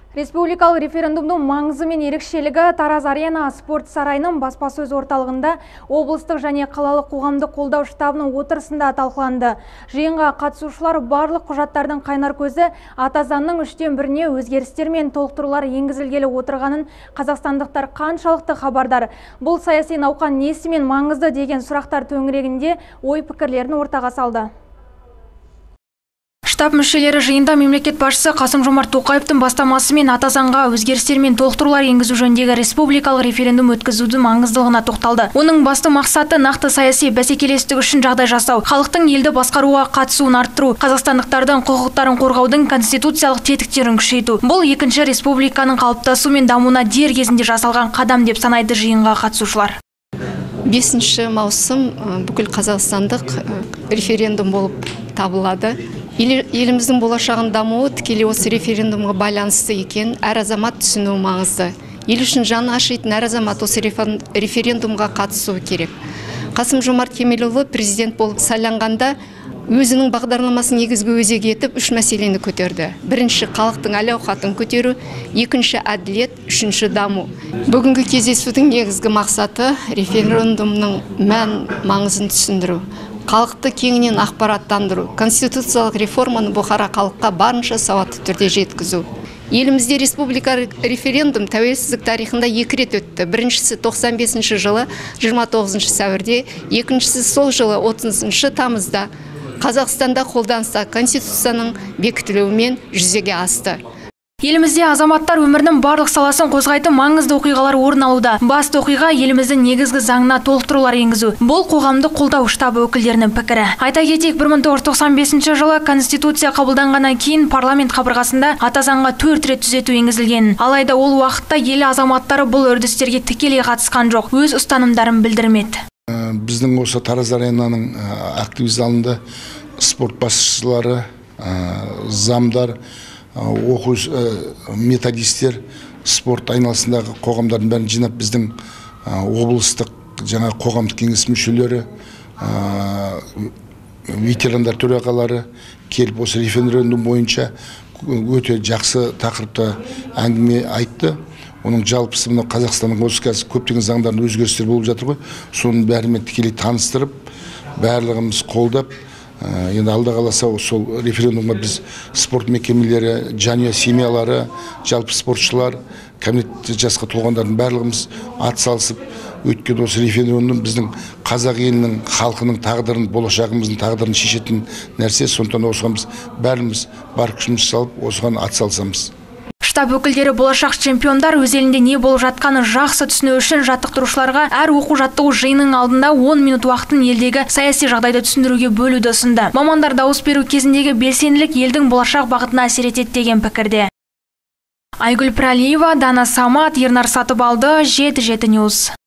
Республикалық референдумдың маңызы мен ерекшелігі Тараз Арена спорт сарайының баспасөз орталығында облыстық және қалалық қоғамдық қолдау штабының отырысында талқыланды. Жиынға қатысушылар барлық құжаттардың қайнар көзі ата заңның 1/3-не өзгерістер мен толықтырулар енгізілгелі отырғанын қазақстандықтар қаншалықты хабардар. Бұл саяси науқан несімен маңызды деген сұрақтар төңірегінде ой пікірлерін ортаға салды. Штаб мүшелері жиында мемлекет басшысы Қасым-Жомарт Тоқаевтың бастамасымен ата заңға өзгерістер мен толықтырулар енгізу жөніндегі республикалық референдум өткізудің маңыздылығына тоқталды. Оның басты мақсаты нақты саяси бәсекелестік үшін жағдай жасау, халықтың елді басқаруға қатысуын арттыру, қазақстандықтардың құқықтарын қорғаудың конституциялық тетіктерін күшейту. Бұл екінші республиканың қалыптасу мен дамуына дер кезінде жасалған қадам деп санайды жиынға қатысушылар. 5 маусым бүкіл қазақстандық референдум болып табылады. Еліміздің болашағын дамуы тікелей осы референдумға байланысты екен, әр азамат түсінуі маңызды. Ел үшін жаны ашитын әр азамат осы референдумға қатысуы керек. Қасым-Жомарт Кемелұлы президент болып сайланғанда өзінің бағдарламасын негізгі өзек етіп 3 мәселені көтерді. Бірінші, халықтың әл-ауқатын көтеру, екінші, әділет, үшінші, даму. Бүгінгі кездесудің негізгі мақсаты референдумның маңызын түсіндіру, халықты кеңінен ақпараттандыру, конституциялық реформаны бұқара халыққа барынша сауатты түрде жеткізу. Елімізде республика референдум тәуелсіздік тарихында 2 рет өтті. Біріншісі 95 жылы 29 сәуірде, екіншісі сол жылы 30 тамызда Қазақстанда қолданыста конституцияның бекітілуімен жүзеге асты. Елімізде азаматтар өмірінің барлық саласын қозғайтын маңызды оқиғалар орын алуда. Басты оқиға еліміздің негізгі заңына толықтырулар енгізу. Бұл қоғамдық қолдау штабы өкілдерінің пікірі. Айта кетейік, 1995 жылы конституция қабылданғаннан кейін парламент қабырғасында ата заңға 4 рет түзету енгізілген. Алайда ол уақытта ел азаматтары бұл үрдістерге тікелей қатысқан жоқ, өз ұстанымдарын білдірмеді. Біздің осы Тараз Аренаның актив залында спорт басшылары, замдар, оқу методистер, спорт айналасындағы қоғамдардың бәрін жинап, біздің облыстық жаңа қоғамдық кеңес мүшелері, ветерандар төрағалары келіп осы референдум бойынша өте жақсы тақырыпта әңгіме айтты. Оның жалпысы мына Қазақстанның осы қазір көптеген заңдардың өзгерістер болып жатыр ғой. Соның бәрімен тікелей таныстырып, барлығымыз қолдап, енді алда қаласа сол референдумға біз спорт мекемелері, жанұя семьялары, жалпы спортшылар, кәмелет жасқа толғандардың барлығымыз атсалысып өткен осы референдум біздің қазақ елінің халқының тағдырын, болашағымыздың тағдырын шешетін нәрсе. Сондықтан осыған біз бәріміз бар күшіміз салып осыған атсалысамыз. Штаб өкілдері болашақ чемпиондар өз елінде не болып жатқаны жақсы түсіну үшін жаттықтырушыларға әр оқу-жаттығу жиынның алдында 10 минут уақытын елдегі саяси жағдайды түсіндіруге бөлуді ұсынды. Мамандар дауыс беру кезіндегі белсенділік елдің болашақ бағытына әсер етеді деген пікірде. Айгүл Пірәлиева, Дана Самат, Ернар Сатыбалды, 7/7 News.